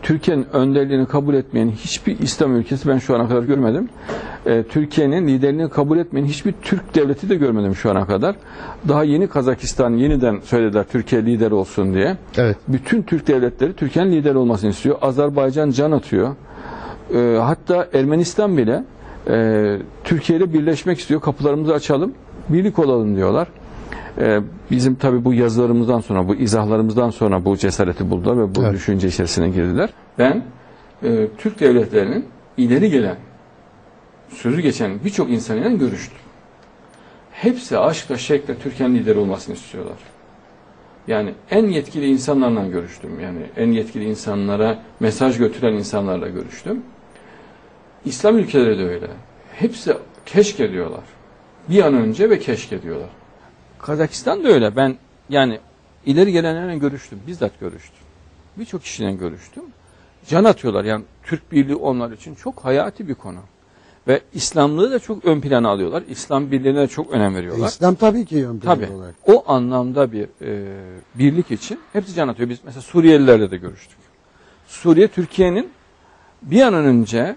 Türkiye'nin önderliğini kabul etmeyen hiçbir İslam ülkesi ben şu ana kadar görmedim. Türkiye'nin liderliğini kabul etmeyen hiçbir Türk devleti de görmedim şu ana kadar. Daha yeni Kazakistan yeniden söylediler Türkiye lider olsun diye. Evet. Bütün Türk devletleri Türkiye'nin lider olmasını istiyor. Azerbaycan can atıyor. Hatta Ermenistan bile Türkiye ile birleşmek istiyor. Kapılarımızı açalım, birlik olalım diyorlar. Bizim tabii bu yazılarımızdan sonra, bu izahlarımızdan sonra bu cesareti buldular ve bu düşünce içerisine girdiler. Ben Türk devletlerinin ileri gelen, sözü geçen birçok insanıyla görüştüm. Hepsi aşkla şevkle Türkiye'nin lideri olmasını istiyorlar. Yani en yetkili insanlarla görüştüm. Yani en yetkili insanlara mesaj götüren insanlarla görüştüm. İslam ülkeleri de öyle. Hepsi keşke diyorlar. Bir an önce ve keşke diyorlar. Kazakistan da öyle. Ben yani ileri gelenlerle görüştüm. Bizzat görüştüm. Birçok kişiyle görüştüm. Can atıyorlar. Yani Türk birliği onlar için çok hayati bir konu. Ve İslamlığı da çok ön plana alıyorlar. İslam birliğine de çok önem veriyorlar. İslam tabii ki ön plana tabii, olarak. o anlamda bir birlik için hepsi can atıyor. Biz mesela Suriyelilerle de görüştük. Suriye Türkiye'nin bir an önce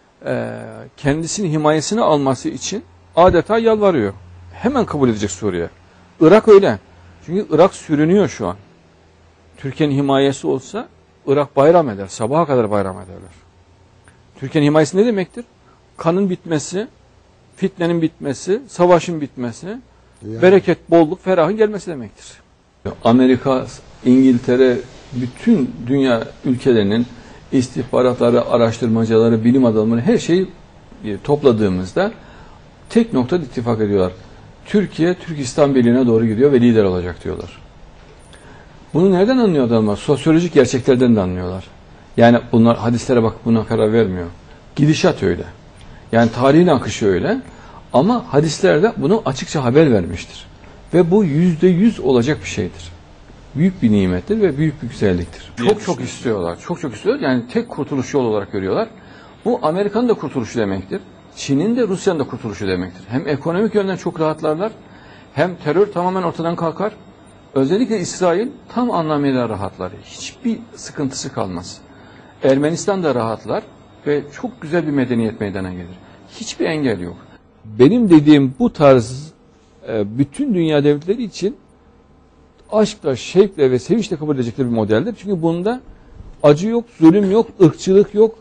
kendisini himayesine alması için adeta yalvarıyor. Hemen kabul edecek Suriye. Irak öyle. Çünkü Irak sürünüyor şu an. Türkiye'nin himayesi olsa Irak bayram eder. Sabaha kadar bayram ederler. Türkiye'nin himayesi ne demektir? Kanın bitmesi, fitnenin bitmesi, savaşın bitmesi, bereket, bolluk, ferahın gelmesi demektir. Amerika, İngiltere, bütün dünya ülkelerinin istihbaratları, araştırmacıları, bilim adamları her şeyi topladığımızda tek noktada ittifak ediyorlar. Türkiye, Türk-İslam Birliği'ne doğru gidiyor ve lider olacak diyorlar. Bunu nereden anlıyor adamlar? Sosyolojik gerçeklerden de anlıyorlar. Yani bunlar hadislere bakıp buna karar vermiyor. Gidişat öyle. Yani tarihin akışı öyle. Ama hadislerde bunu açıkça haber vermiştir. Ve bu %100 olacak bir şeydir. Büyük bir nimettir ve büyük bir güzelliktir. Çok istiyorlar. Çok istiyorlar. Yani tek kurtuluş yolu olarak görüyorlar. Bu Amerika'nın da kurtuluşu demektir. Çin'in de Rusya'nın da kurtuluşu demektir. Hem ekonomik yönden çok rahatlarlar, hem terör tamamen ortadan kalkar. Özellikle İsrail tam anlamıyla rahatlar. Hiçbir sıkıntısı kalmaz. Ermenistan da rahatlar ve çok güzel bir medeniyet meydana gelir. Hiçbir engel yok. Benim dediğim bu tarz bütün dünya devletleri için aşkla, şevkle ve sevinçle kabul edecekleri bir modeldir. Çünkü bunda acı yok, zulüm yok, ırkçılık yok,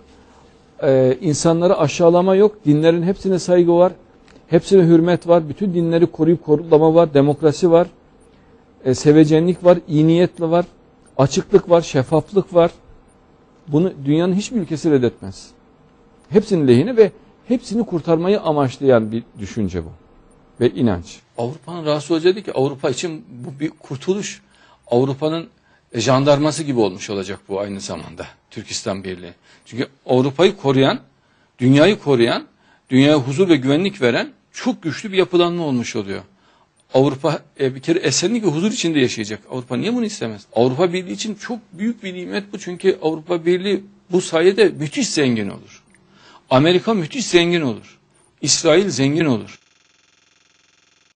insanları aşağılama yok, dinlerin hepsine saygı var, hepsine hürmet var, bütün dinleri koruyup korullama var, demokrasi var, sevecenlik var, iyi niyet var, açıklık var, şeffaflık var. Bunu dünyanın hiçbir ülkesi reddetmez. Hepsinin lehine ve hepsini kurtarmayı amaçlayan bir düşünce bu. Ve inanç. Avrupa'nın rahatsız olacağı değil ki Avrupa için bu bir kurtuluş. Avrupa'nın jandarması gibi olmuş olacak bu aynı zamanda. Türk-İslam Birliği. Çünkü Avrupa'yı koruyan, dünyayı koruyan, dünyaya huzur ve güvenlik veren çok güçlü bir yapılanma olmuş oluyor. Avrupa bir kere esenlik ve huzur içinde yaşayacak. Avrupa niye bunu istemez? Avrupa Birliği için çok büyük bir nimet bu. Çünkü Avrupa Birliği bu sayede müthiş zengin olur. Amerika müthiş zengin olur. İsrail zengin olur.